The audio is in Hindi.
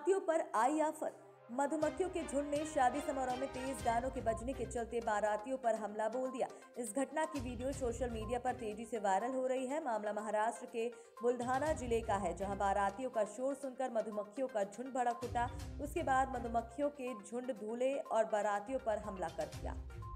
बारातियों पर आई आफत। मधुमक्खियों के झुंड ने शादी समारोह में तेज गानों के बजने के चलते बारातियों पर हमला बोल दिया। इस घटना की वीडियो सोशल मीडिया पर तेजी से वायरल हो रही है। मामला महाराष्ट्र के बुल्धाना जिले का है, जहां बारातियों का शोर सुनकर मधुमक्खियों का झुंड भड़क उठा। उसके बाद मधुमक्खियों के झुंड दूल्हे और बारातियों पर हमला कर दिया।